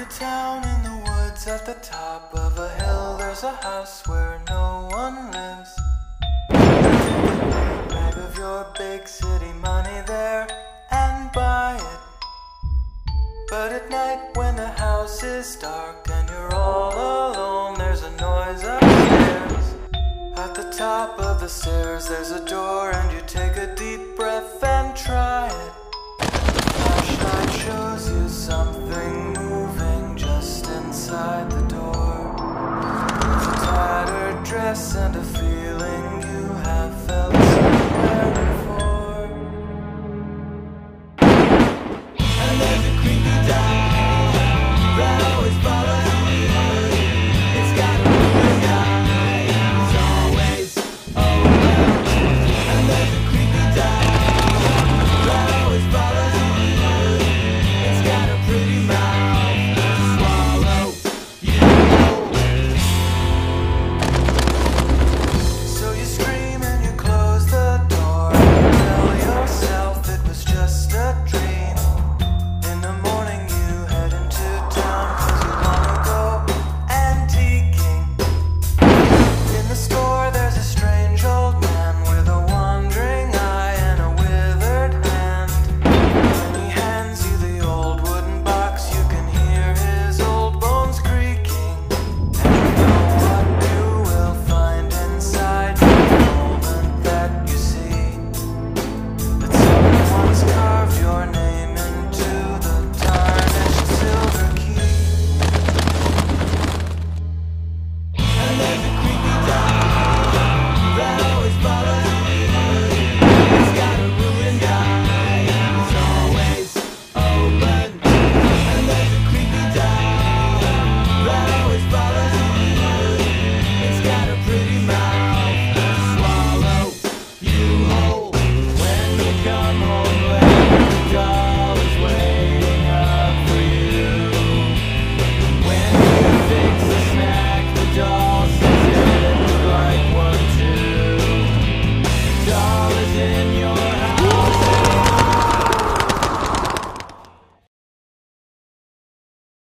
town in the woods at the top of a hill. There's a house where no one lives. Take a bag of your big city money there and buy it. But at night when the house is dark and you're all alone, there's a noise upstairs. At the top of the stairs there's a door, and you take a deep breath and try